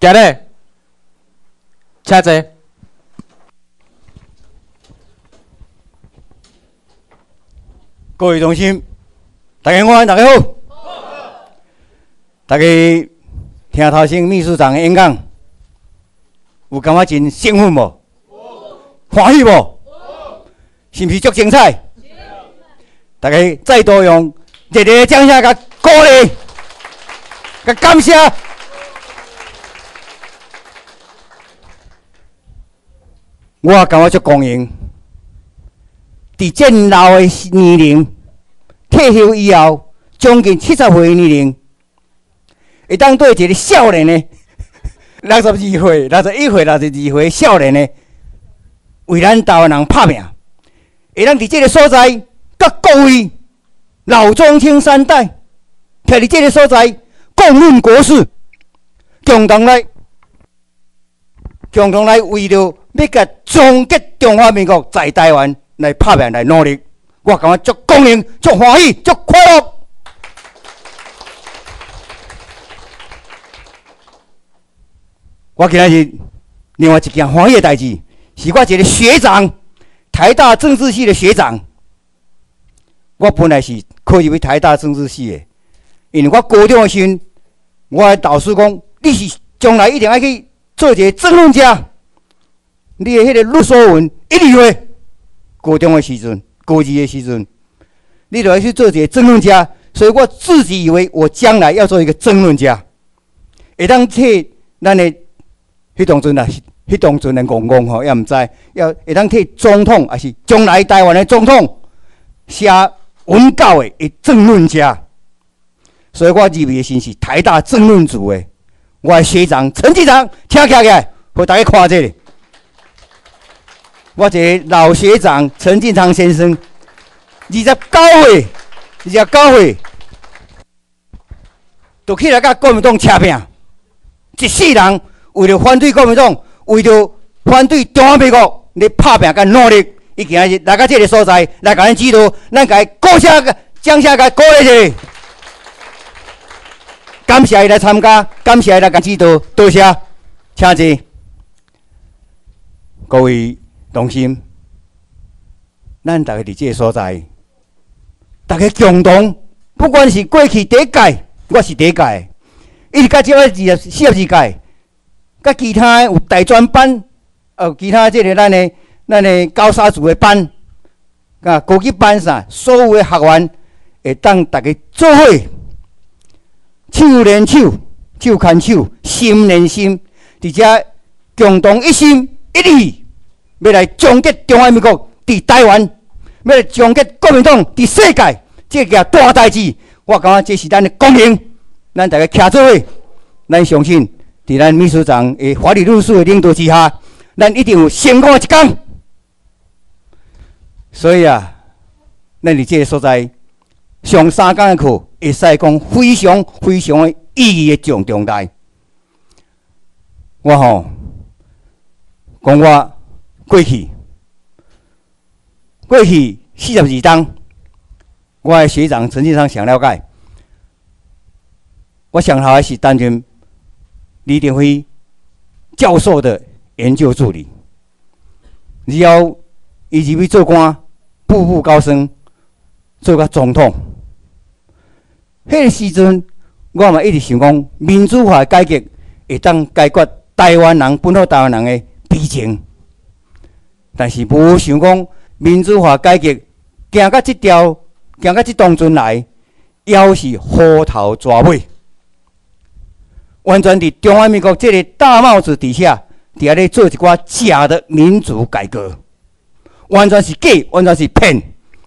今日，请坐。 各位同心，大家好，大家好。大家听头先秘书长的演讲，有感觉真兴奋无？欢喜无？是毋是足精彩？大家再度用热烈的掌声甲鼓励，甲感谢。我感觉足光荣。伫这老的年龄，退休以后，将近70岁的年龄，会当对一个少年的62岁、61岁、62岁的少年的，为咱台湾人拍拼，会当伫这个所在，甲各位老中青三代，徛伫这个所在，共论国事，共同来为着要甲终结中华民国在台湾。来拍拼，来努力，我感觉足光荣、足欢喜、足快乐。我今仔日另外一件欢喜的代志，是我一个学长，台大政治系的学长。我本来是考入去台大政治系的，因为我高中的时阵，我的导师讲，你是将来一定要去做一个政论家，你的迄个律所文一定会。高中的时阵，高二的时阵，你就要去做一个争论家，所以我自己以为我将来要做一个争论家，会当替咱的迄当阵啊，迄当阵的公公吼，也毋知要会当替总统，还是将来台湾的总统写文稿的争论家，所以我入的先是台大争论组的，我的学长陈局长，请起来，互大家看这里。我一个老学长陈进昌先生，29岁，就起来甲国民党扯拼，一世人为了反对国民党，为了反对中华民国，咧拍拼甲努力，伊今日来到这个所在，来甲咱指导，咱甲伊鼓声、掌声甲鼓励一下，感谢伊来参加，感谢伊来甲指导，多谢，请坐，各位。同心，咱大家伫这个所在，大家共同，不管是过去第一届，我是第一届，一直到即摆42届，甲其他有大专班，其他即个咱的高三组的班，高级班啥，所有的学员会当大家做伙，手连手，手牵手，心连心，伫遮共同一心一意。要来终结中华民国伫台湾，要来终结国民党伫世界，这件大代志，我感觉这是咱的光荣。咱大家徛做伙，咱相信伫咱秘书长的法律论述的领导之下，咱一定有成功的一天。所以啊，咱伫这个所在上3天的课，会使讲非常非常的意义的重大。我讲我。过去42档，我的学长陈进昌上了解。我上头还是担任李登辉教授的研究助理，然后伊入去做官，步步高升，做到总统。迄个时阵，我嘛一直想讲，民主化改革会当解决台湾人本土台湾人的悲情。但是无想讲民主化改革行到这当阵来，还是虎头蛇尾，完全伫中华民国这个大帽子底下，伫遐咧做一寡假的民主改革，完全是假，完全是骗。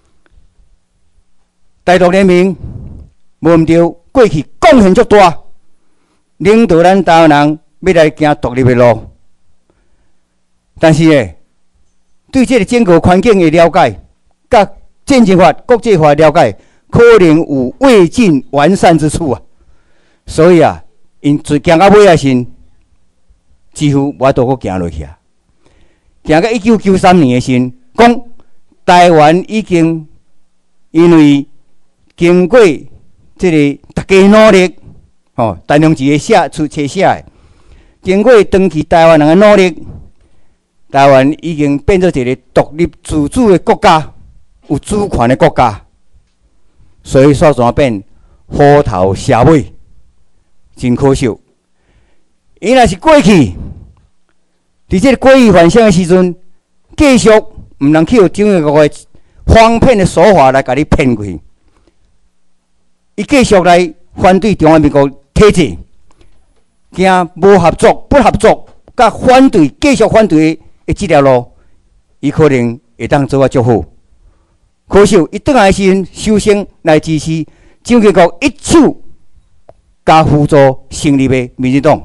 台独联盟无毋对，过去贡献足大，领导咱台湾人要来行独立的路，但是呢。对这个整个环境的了解，甲战争法、国际法的了解，可能有未尽完善之处啊。所以啊，因行到尾啊时，几乎无都阁行落去啊。行到1993年的时，讲台湾已经因为经过这个大家努力，陈良基写出册写的， 经过长期台湾人的努力，台湾已经变做一个独立自主的国家，有主权的国家。所以煞怎变虎头蛇尾，真可惜。伊若是过去，伫这个过于反省的时阵，继续毋通去有中央国的方骗的手法来甲你骗过去。伊继续来反对中华民国体制，惊无合作、不合作，甲反对、继续反对的这条路，伊可能会当做我祝福。可惜伊转来时，首先来支持蒋经国一手加辅助成立的民进党，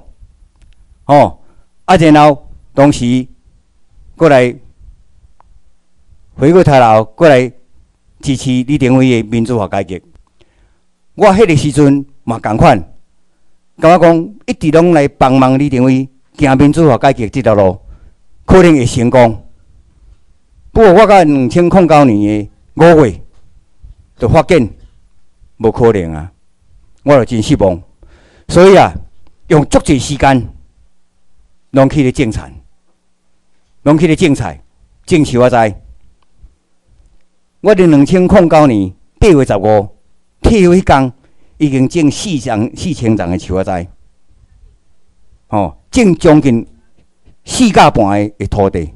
然后同时过来回过头来过来支持李登辉的民主化改革。我迄个时阵嘛共款，感觉讲一直拢来帮忙李登辉行民主化改革这条路，可能会成功。不过我到2009年的5月，就发现无可能啊！我就真失望。所以啊，用足侪时间，拢去咧种田，拢去咧种菜、种树仔。我伫2009年8月15退休迄天，已经种4000丛的树仔，种将近4甲半的土地。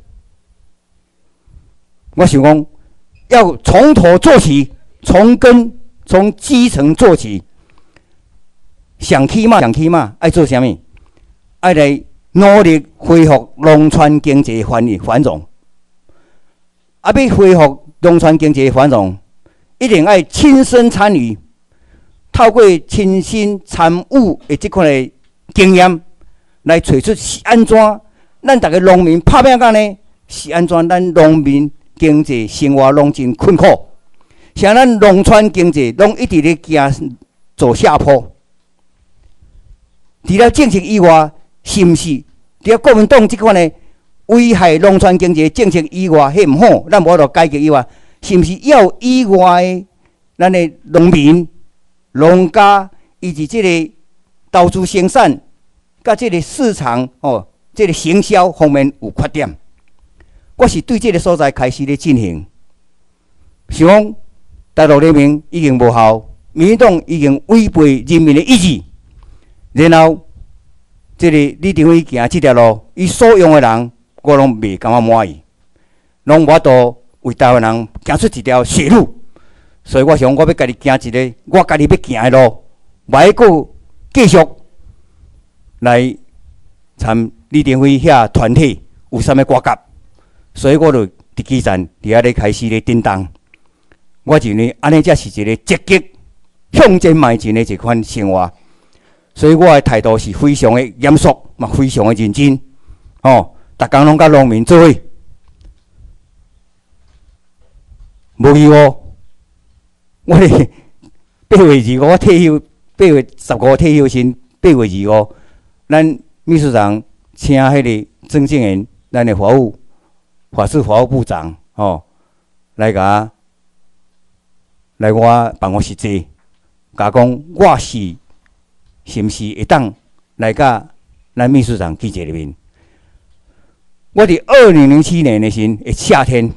我想讲，要从头做起，从根、从基层做起。上起码，爱做啥物？爱来努力恢复农村经济繁荣。要恢复农村经济繁荣，一定爱亲身参与，透过亲身参与的这款的经验，来找出是安怎咱大家农民拍拼干呢？是安怎咱农民经济生活拢真困苦？像咱农村经济拢一直咧行走下坡。除了政策以外，是毋是？除了国民党即款的危害农村经济政策以外，迄毋好，咱无得改革以外，是毋是要以外的咱的农民、农家以及即个投资生产，甲即个市场即个行销方面有缺点？我是对即个所在开始咧进行，想讲大陆人民已经无效，民进党已经违背人民的意志。然后，这个李登辉行这条路，伊所用的人，我拢未感觉满意，拢无法度为台湾人行出一条血路。所以我想，我要家己行一个我家己要行的路，袂过继续来参李登辉遐团体有啥物瓜葛。所以我就伫基层伫遐咧开始咧震动。我认为安尼才是一个积极向前迈进的一款生活。所以我的态度是非常的严肃，嘛非常的认真，逐工拢甲农民做伙。无意外，我哋8月25我退休，8月15退休前，8月25，咱秘书长请迄个曾庆元，咱的法制法务部长，来我办公室坐，甲讲我是毋是会当来甲咱秘书长记者里面？我伫2007年的夏天，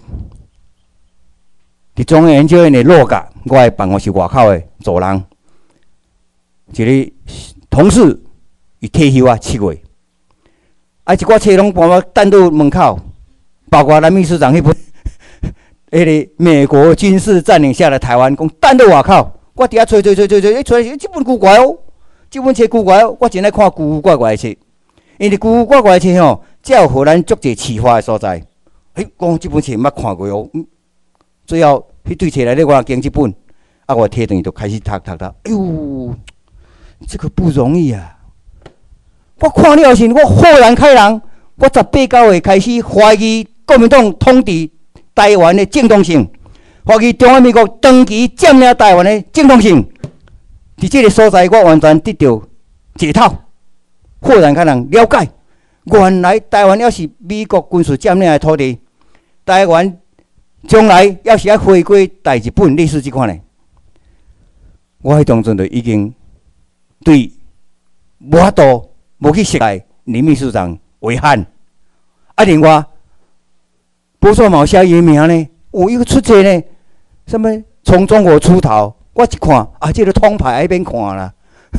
伫中央研究院的落甲，我的办公室外口的走廊，一个同事伊退休7月，一寡车拢帮我等到门口，包括咱秘书长迄本迄个美国军事占领下的台湾，讲等到外口，我伫遐找，出来这本古怪哦。这本册古怪，我真爱看古古怪怪的册，因为古古怪怪的册才有互咱足侪启发的所在。讲这本册毋捌看过哦，最后迄对册内底我也经这本，我摕转去就开始读。哎呦，这个不容易啊！我看了时，我豁然开朗。我18、9月开始怀疑国民党统治台湾的正当性，怀疑中华民国长期占领台湾的正当性。伫这个所在，我完全得到解套，豁然开朗，了解原来台湾要是美国军事占领的土地，台湾将来要是要回归大日本，类似这款的，我迄当阵就已经对无法度无去识来林秘书长为憾。啊，另外，不错嘛，写伊的名呢，有一个出册呢，什么从中国出逃，我一看啊，这个通牌爱免看啦。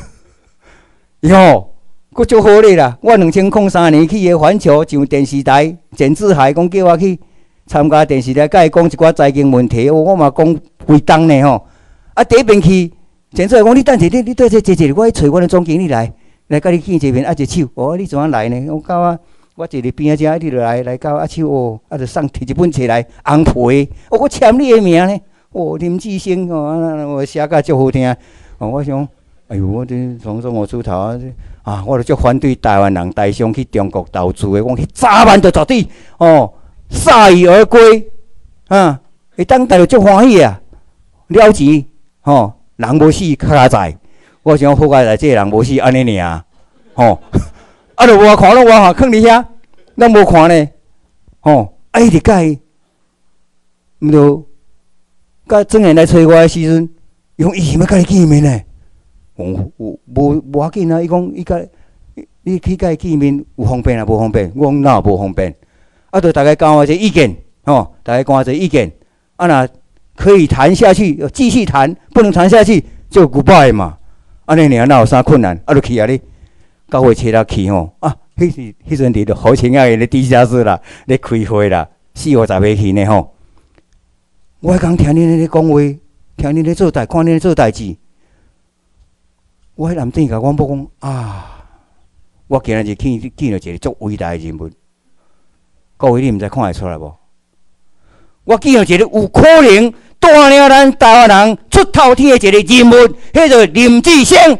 哟，佫足好咧啦！我2003年去个环球上电视台，简志海讲叫我去参加电视台，甲伊讲一寡财经问题，我嘛讲会当呢吼。啊，第一遍去，简志海讲你等者，你对这坐者，我去找我的总经理来甲你见一面，握一手。哦，你怎啊来呢？我到我坐伫边仔遮，你就来到握手哦，啊，就送摕一本册来，红皮，哦，我签你的名呢。哦，林志升哦，我写甲足好听。哦，我想，哎呦，我这从中国出头啊，我就足反对台湾人台商去中国投资的，我去早晚就绝对哦，铩羽而归啊！会当大家足欢喜啊，了钱吼，人无死较加在。我想好佳在，这人无死安尼尔吼。啊，就无看拢我哈，囥伫遐，咱无看呢，吼，啊，伊直甲伊，毋着，甲庄园来找我的时阵，伊讲伊想要甲你见面呢。无要紧啊，伊讲伊甲你去甲伊见面有方便啊，无方便？我讲哪有无方便？啊，就大家讲我一个意见，吼，大家讲我一个意见，啊，若可以谈下去，继续谈；不能谈下去，就 goodbye 嘛。安尼尔哪有啥困难？啊，就去啊你。到会车了去吼，啊，迄阵伫着好清雅的地下室啦，咧开会啦，40-50个去呢吼。我迄工听恁咧讲话，听恁咧做代，看恁咧做代志。我迄男仔甲我某讲啊，我今日见到一个足伟大的人物，各位你毋知看会出来无？我见到一个有可能带领咱台湾人出头天的一个人物，迄个林志升。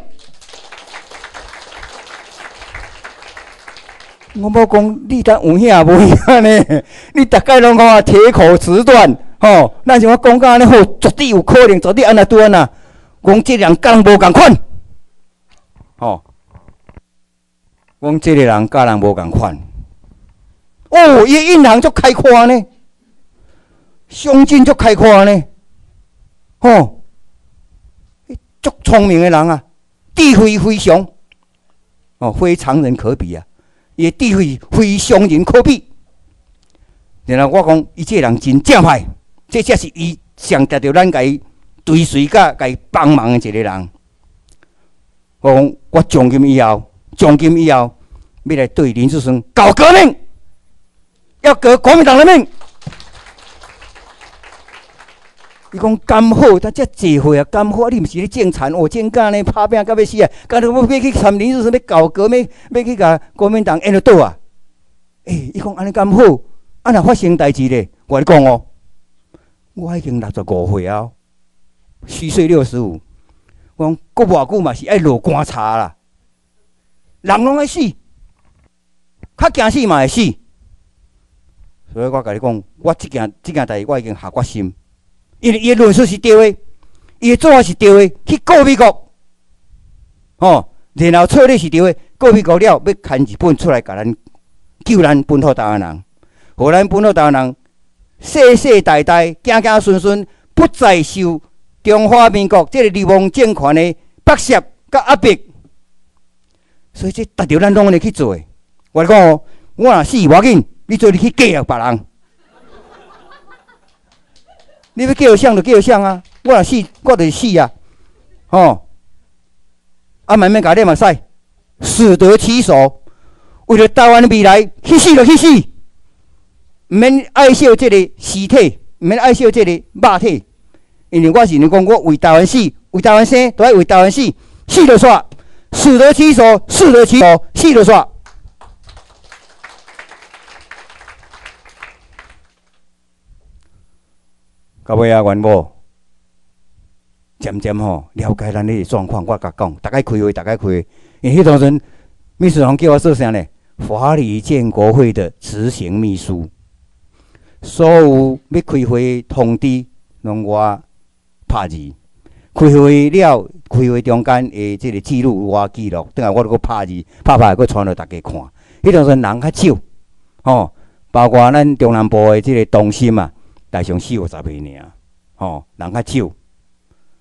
我某讲，你当有影无影呢？你大概拢讲铁口直断，吼！咱像我讲甲安尼好，绝对有可能，绝对安那对安那。讲这人甲人无共款，吼！讲这个人甲人无共款。哦，伊印行足开阔呢，胸襟足开阔呢，吼！足聪明的人啊，智慧非常，哦，非常人可比啊。伊智慧非常人可比。然后我讲，伊这人真正歹，这才是伊上值得咱甲伊追随甲甲伊帮忙的一个人。我讲，我从今以后，要来对林志升搞革命，要革国民党的命。伊讲甘好，他遮聚会啊，甘好，你毋是咧种田哦，种干呢，拍拼到要死啊！干要去参林志升，要搞革命，要去甲国民党演得倒啊！伊讲安尼甘好，啊若发生代志咧，我咧讲哦，我已经65岁啊，虚岁65，我讲过偌久嘛是爱落棺柴啦，人拢爱死，较惊死嘛会死，所以我甲你讲，我即件代志我已经下决心。因为伊的论述是对的，伊的做法是对的，去告美国，吼，然后策略是对的，告美国了，要牵日本出来，甲咱救咱本土台湾人，互咱本土台湾人世世代代、子子孙孙不再受中华民国这个流氓政权的剥削甲压迫。所以这达着咱拢会去做的。我讲哦，我若死无要紧，你做你去嫁别人。你要叫相就叫相啊！我若死，我就是死啊！吼，啊，慢慢甲你嘛使，适得其所。为了台湾的未来，去死就去死，毋免爱惜这个尸体，毋免爱惜这个肉体。因为我是讲，我为台湾死，为台湾生，都要为台湾死，死就煞，适得其所，适得其所，死就煞。到尾啊，元某渐渐吼了解咱的状况，我甲讲，大概开会，因为迄当阵秘书长叫我做啥呢？法理建国会的执行秘书，所有要开会通知，拢我拍字。开会了，开会中间的这个记录我记录，等下我搁拍字，拍搁传互大家看。迄当阵人较少，吼，包括咱中南部的这个东心啊。大上40-50个尔，吼，人较少，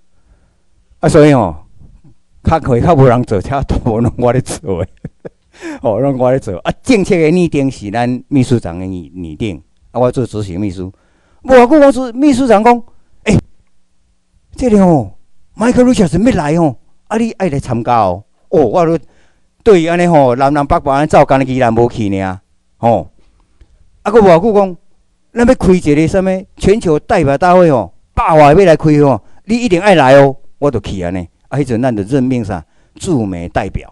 所以吼，较会较无人做，车大部分我咧做诶， 哦，拢我咧做啊。政策的拟定是咱秘书长的拟定，啊，我做执行秘书。无偌久，我做秘书长讲，这个哦，Michael Richardson 要来哦，啊，你爱来参加哦。哦，我都对安尼吼，南北安尼走，干宜兰无去呢，吼。啊，佫无偌久讲，咱要开一个什么全球代表大会哦，8月要来开哦，你一定爱来哦，我就去安尼。啊，迄阵咱就任命啥驻美代表，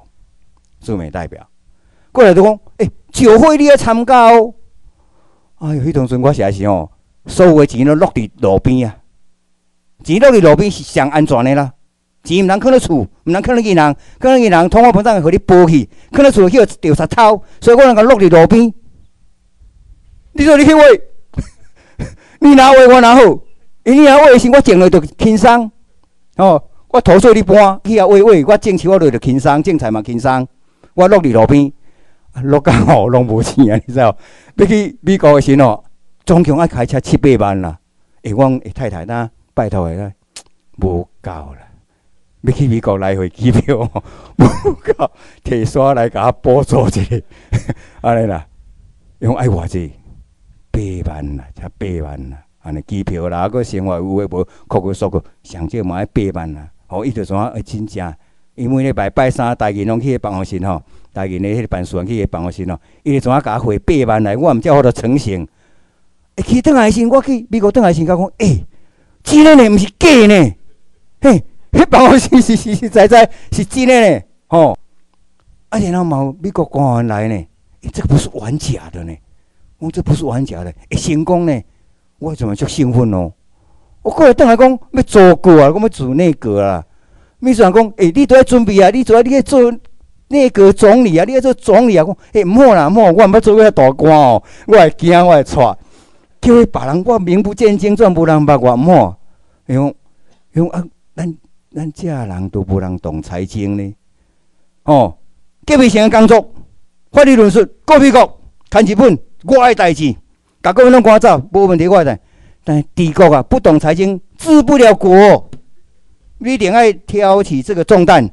过来就讲，酒会你要参加哦。哎呦，迄当阵我实在是哦，所有的钱都落伫路边啊，钱落伫路边是上安全的啦。钱毋通囥咧厝，毋通囥咧银行，囥咧银行通货膨胀会互你剥去，囥咧厝叫掉石头，所以我能够落伫路边。你说你去画，你拿画我拿好，因你拿画时我种落就轻松，哦，我土水你搬去遐画，我种树我落就轻松，种菜嘛轻松，我落伫路边，落到吼拢无钱啊，你知道？要去美国的时哦，总共爱开车7、8万啦。我太太呐，拜托的啦，无够啦。要去美国来回机票，无够，提刷来甲我补助一下，安尼啦，用爱偌济？8万啦，才8万啦，安尼机票啦，佮生活有诶无，酷速个上少嘛要8万啦。哦，伊就怎啊？真正，伊每礼拜三大银拢去办公室吼，大银的迄个办事员去办公室吼，伊就怎啊甲我汇8万来，我毋才好得成成。去倒来时，我去美国倒来时，甲讲，真诶呢，毋是假呢，嘿。迄办公室实在是真的呢，吼！啊，然后嘛，美国官员来呢，这个不是玩假的呢，这不是玩假的，会成功呢，我怎么就兴奋哦？我过来等来讲要做过啊，我要做内阁啦。秘书长讲，你都要准备啊，你要做内阁总理啊，你要做总理啊。讲，毋好啦，毋好，我毋要做遐大官哦，我会惊，我会错，叫别人我名不见经传，无人捌我，毋好。用啊，咱这人都无人懂财经呢，革命性的工作，法律论述，过美国，看日本，我的代志，甲各位拢赶走，无问题，我的。但帝国啊，不懂财经，治不了国，你一定要挑起这个重担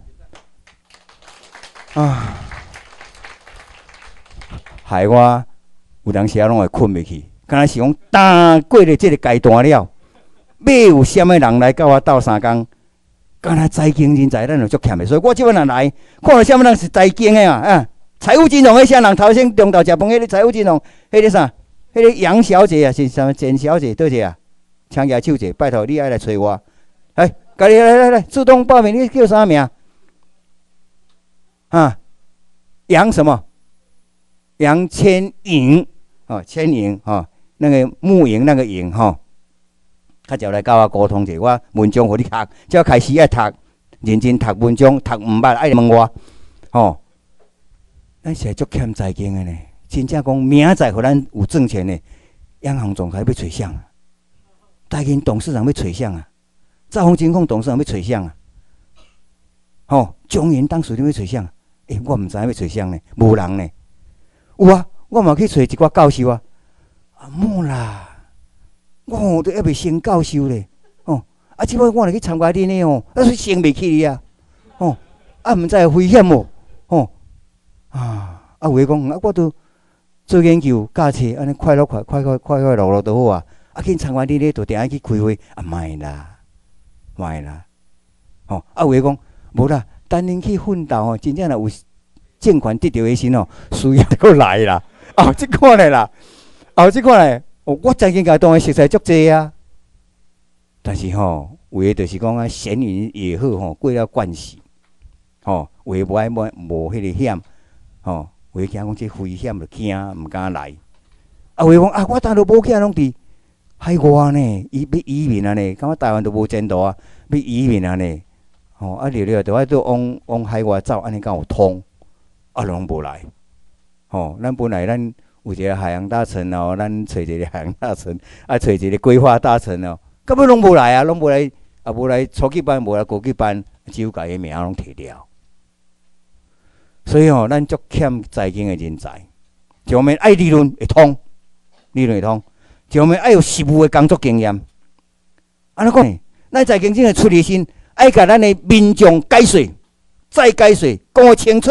啊！害我有当时啊，拢会困袂去，敢若是讲打过了这个阶段了，要有啥物人来甲我斗3工？敢若财经人才，咱就足欠的，所以我即摆若来，看到啥物人是财经的啊，财务金融迄啥人头先中昼食饭，迄个财务金融，迄个啥，迄个杨小姐啊，是啥物简小姐倒一啊？请举手者，拜托你爱来找我，来，家己来，自动报名，你叫啥名？啊，杨什么？杨千莹，千莹那个木营那个营较早来甲我沟通者，我文章互你读，只要开始爱读，认真读文章，读毋捌爱问我，咱是足欠财经的呢。真正讲明仔互咱有挣钱的，央行总裁要找谁啊？大银董事长要找谁啊？兆丰金控董事长要找谁啊？中银当时你要找谁啊？我毋知影要找谁呢，无人呢。有啊，我嘛去找一寡教授啊，冇啦。我都还未升教授咧，即摆我来去参加恁诶那是升袂起啊，毋知危险哦，有诶讲，我都做研究教册，安尼快乐乐都好啊，去参加恁咧，就定爱去开会，莫啦，有诶讲，无啦，等恁去奋斗真正若有政权得到诶时需要搁来啦，即款咧啦，即款咧。我财经界当然熟悉足济啊，但是为的就是讲闲云野鹤过了惯势，为无爱无迄个险，为惊讲这危险就惊，毋敢来。为讲我当都无囝拢伫海外呢，要移民啊呢，感觉台湾都无前途啊，要移民啊呢，了就爱都往海外走，安尼敢有通，拢无来，咱本来咱。有一个海洋大臣咱找一个海洋大臣，找一个规划大臣根本拢无来啊，拢无来，无来初级班，无来高级班，只有甲伊名拢摕掉。所以咱足欠财经的人才，一方面爱理论会通，一方面爱有实务的工作经验。安怎讲呢？咱财经真诶出离心，爱甲咱的民众解说，再解说，讲清楚，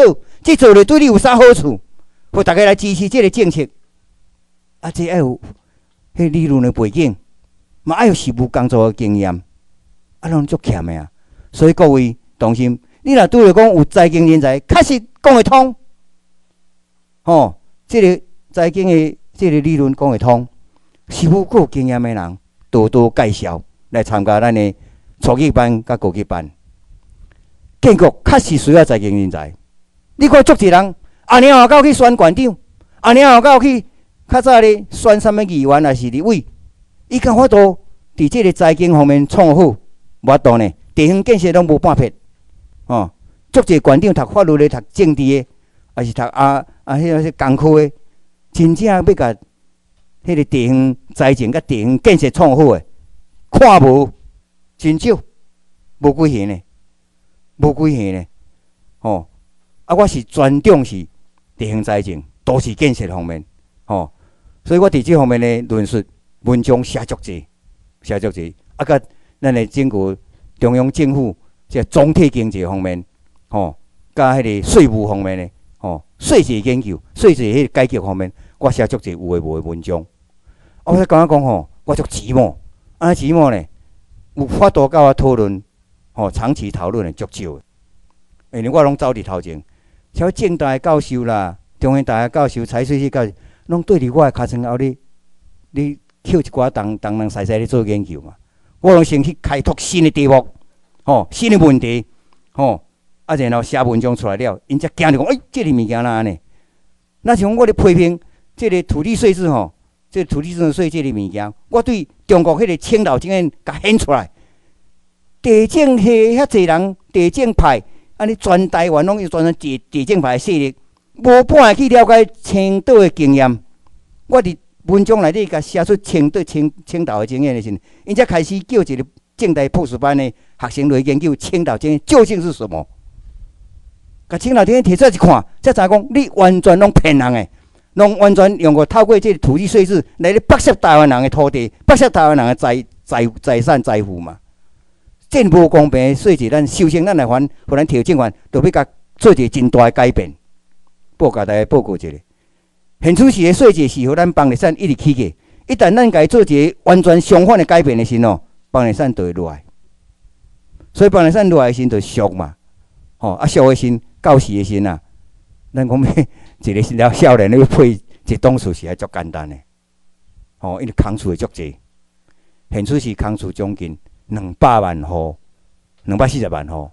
这做了对你有啥好处？互大家来支持这个政策。啊，这要有迄理论的背景，嘛要有实务工作的经验，啊，拢足欠的啊。所以各位同心，你若拄着讲有财经人才，确实讲会通，吼，这个财经的这个理论讲会通，实务够有经验的人，多多介绍来参加咱的初级班甲高级班。建国确实需要财经人才。你看足一人，年后到去选县长，年后到去。较早咧选什么议员还是立委，伊敢法度伫即个财经方面创好，无法度呢？地方建设拢无半撇，哦，足侪县长读法律的、读政治的，还是读迄个工科的，真正要甲迄个地方财政甲地方建设创好的，看无真少，无几项呢，无几项呢，哦，我是专重视地方财政、都市建设方面，哦。所以我伫即方面的论述文章写足济，甲咱的整个中央政府即总体经济方面，甲迄个税务方面的，税制研究、税制迄个改革方面，我写足济有诶无诶文章。我才讲我足寂寞，寂寞呢，有法度甲我讨论，长期讨论诶足少。因为我拢走伫头前，像政大教授啦、中原大学教授、财税系教授。拢对伫我诶尻川后咧捡一寡东西西咧做研究嘛。我拢先去开拓新诶题目，新诶问题，然后写文章出来了，因才惊着讲，即个物件哪安尼？那像我咧批评即个土地税制即个土地增值税即个物件，我对中国迄个青岛经验甲显出来，地政系遐济人，地政派，安尼全台湾拢是全地政派势力。无半个去了解青岛的经验，我伫文章内底甲写出青岛的经验的时候，因才开始叫一个政大博士班的学生来研究青岛经验究竟是什么。甲青岛经验摕出来一看，才知讲你完全拢骗人的，拢完全用过透过这个土地税制来剥削台湾人的土地，剥削台湾人的财产财富嘛。这无公平的税制，咱首先咱来还，互咱调整完，就要甲做一个真大的改变。甲大家报告一下，现处时的税制是互咱房地产一直起价，一旦咱家做一个完全相反的改变的时候，房地产就会落来。所以房地产落来的时就俗嘛，俗的时到时的时啊，咱讲要一个了少年要配一栋厝是还足简单的，因为空厝会足济，现处时空厝将近200万户，240万户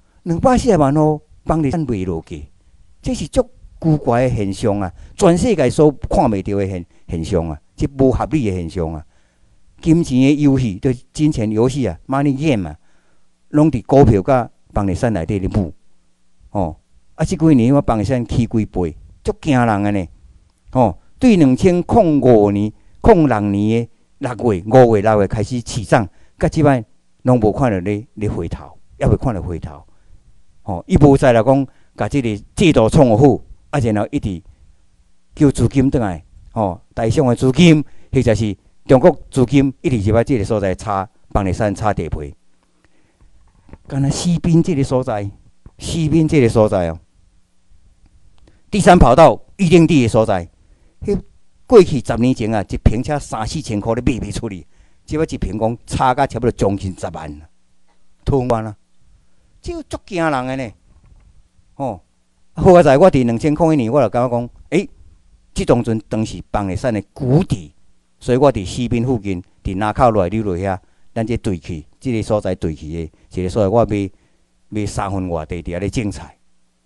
，240万户房地产卖落价，这是足奇怪的现象啊！全世界所看袂到的现象啊，即无合理的现象啊！金钱的游戏，对金钱游戏啊 ，money game 啊，拢伫股票甲房地产内底咧舞。即几年我房地产起几倍，足惊人的呢！对2005年、06年的6月、5月、6月开始起涨，甲即摆拢无看到咧回头，还未看到回头。伊无再来讲，甲即个制度创好。然后一直叫资金转来，大项的资金，或者是中国资金一直入来这个所在炒房地产、炒地皮。敢若西滨这个所在，第三跑道预定地的所在，过去10年前啊，一平才3-4千块咧卖出去，即摆一平讲差甲差不多将近10万，通完啦，这足惊人的呢，好在我伫2001年，我就感觉讲，即当阵当时房地产的谷底，所以我伫西滨附近，伫南口落来溜落遐，咱这对起，即个所在对起的，一个所在我买3分外地伫遐咧种菜。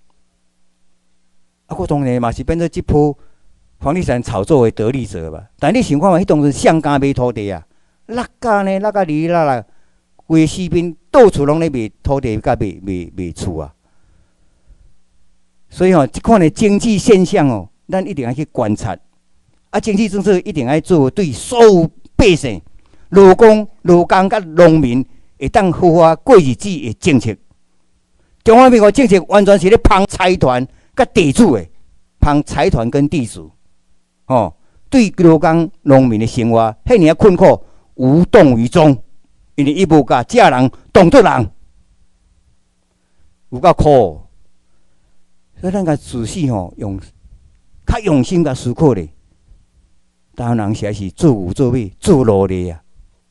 我当然嘛是变做即波房地产炒作的得利者吧。但你想看嘛，迄当阵上敢买土地啊，落甲哩啦，规西滨到处拢咧卖土地甲卖厝啊。所以即款的经济现象咱一定要去观察。经济政策一定要做对所有百姓、劳工甲农民会当好好过日子的政策。中华民国政策完全是咧帮财团甲地主的，帮财团跟地主，对劳工农民的生活遐尔困苦，无动于衷，因为伊无甲这人当作人，有够苦。 所以咱甲仔细用较用心甲思考咧。台湾人实在是做有做尾，做努力啊！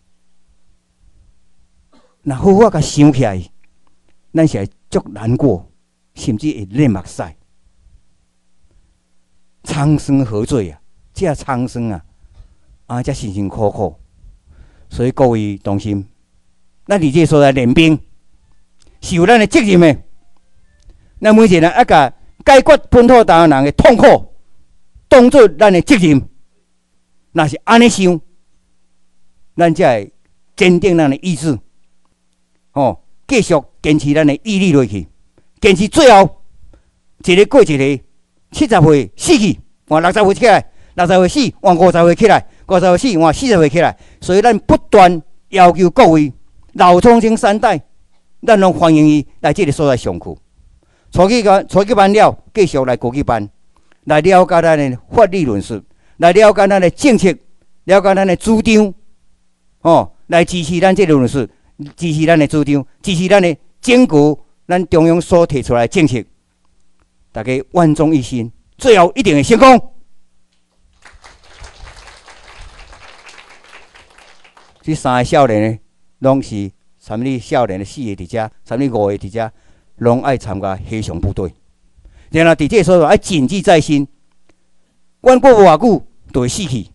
若好好甲想起来，咱是会足难过，甚至会流目屎。苍生何罪啊？这苍生啊，才辛辛苦苦。所以各位同心，咱伫这所在练兵，是有咱的责任的。咱每一个人要甲解决本土台湾人的痛苦，当做咱的责任。若是安尼想，咱才会坚定咱的意志，继续坚持咱的毅力落去，坚持最后一个过一个，70岁死去，换60岁起来，60岁死，换50岁起来，50岁死，换40岁起来。所以咱不断要求各位老中青三代，咱拢欢迎伊来这个所在上课。初级班了，继续来高级班，来了解咱的法律论述。来了解咱的政策，了解咱的主张，来支持咱这个论述，支持咱的主张，支持咱的整个咱中央所提出来的政策，大家万众一心，最后一定会成功。这3个少年呢，拢是参与少年的4个伫遮，参与5个伫遮，拢爱参加黑熊部队。然后伫这所在爱谨记在心。阮过无偌久就会死去，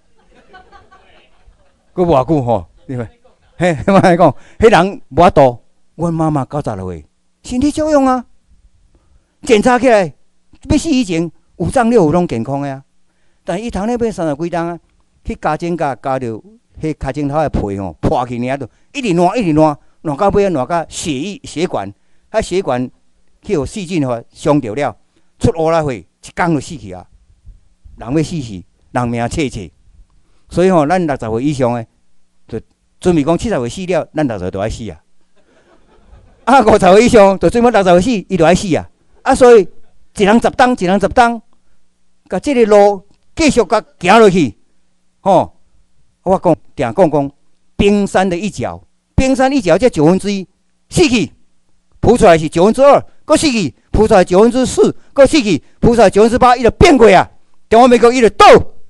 过无偌久吼，对袂？嘿，我来讲，迄人无法度。阮妈妈96岁，身体照样啊，检查起来要死以前5脏6腑拢健康的啊。但伊头咧买30几担啊，去加针加到迄脚趾头的皮破去尔，就一直烂到尾烂到血管，血管去有细菌伤着了，出乌拉血，一工就死去啊。人要死去，人命切切，所以咱60岁以上的，就准备讲70岁死了，咱60岁就爱死啊。50岁以上，就准备60岁死，伊就爱死啊。所以一人10担，甲这个路继续甲行落去，我讲，冰山的一角，这1/9死去，浮出来是2%，搁死去，浮出来4%，搁死去，浮出来8%，伊就变过啊。中华民国伊就倒，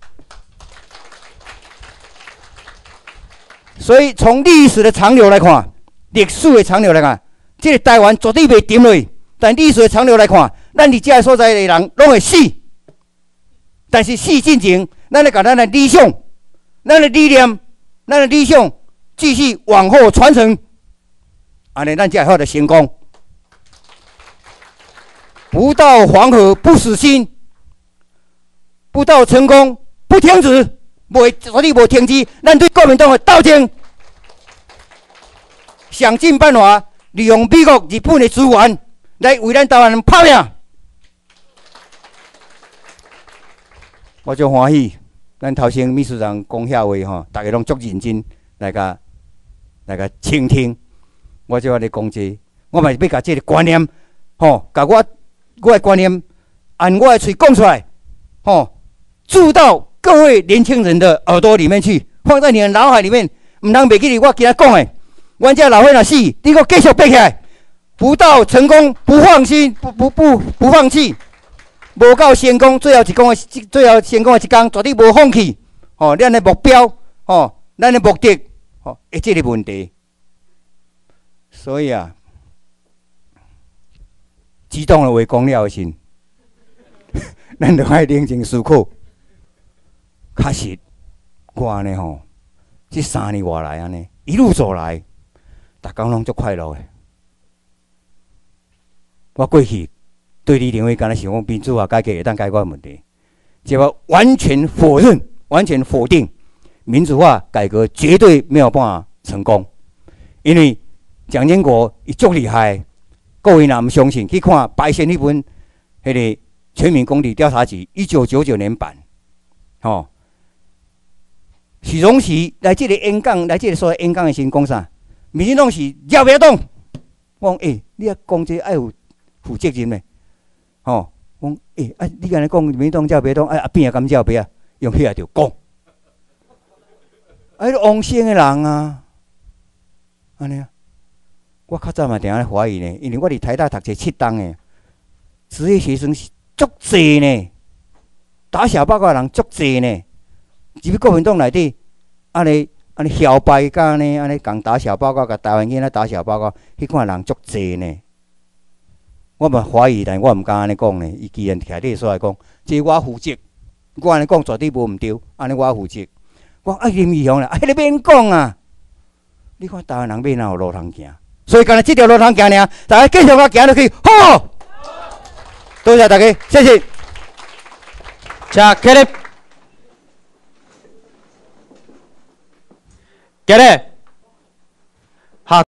所以从历史的长流来看，这个台湾绝对袂沉落去。但历史的长流来看，咱伫遮所在的人拢会死，但是死进前，咱要甲咱的理想、咱的理念、咱的理想继续往后传承，安尼咱才会好的成功。不到黄河不死心。不到成功不停止，绝对无停止。咱对国民党的斗争，想尽办法利用美国、日本的资源来为咱台湾人拍拼。我足欢喜，咱头先秘书长讲遐话大家拢足认真来甲倾听。我就安尼讲这，我嘛是要甲这个观念，甲我的观念按我的嘴讲出来，注到各位年轻人的耳朵里面去，放在你的脑海里面，唔通袂记哩。我今仔讲的，阮这老伙仔死，你搁继续爬起来，不到成功不放心，不放弃，无到成功最后成功的一天，绝对无放弃。咱的目标，咱的目的，这个问题。所以啊，激动的话讲了时，咱就爱冷静思考。确实，我安尼这3年外来安尼一路走来，逐工拢足快乐的。我过去对你认为敢若想讲民主化改革会当解决问题，结果完全否认、完全否定民主化改革绝对没有办法成功，因为蒋经国伊足厉害，各位若唔相信，去看白先迄本迄个全民公理调查局1999年版，许荣喜来这个演讲，来这个所演讲的时讲啥？民进党是要不要动？我讲你啊讲这爱有负责任的，我讲你安尼讲民进党要不要动？边也敢要不要？用遐就讲，王姓的人啊，安尼啊，我较早嘛定咧怀疑呢，因为我伫台大读册7档的， 职业学生是足济呢，打小报告的人足济呢。入去国民党内底，安尼嚣摆甲安尼共打小报告，甲台湾囡仔打小报告，迄款人足济呢。我嘛怀疑，但我毋敢安尼讲呢。伊既然徛伫所来讲，这我负责，我安尼讲绝对无毋对，安尼我负责。我林义雄啦，迄个免讲啊！你看台湾人要哪有路通行？所以干那这条路通行尔，大家继续甲行落去，好！多谢大家，谢谢。 请起立，起立。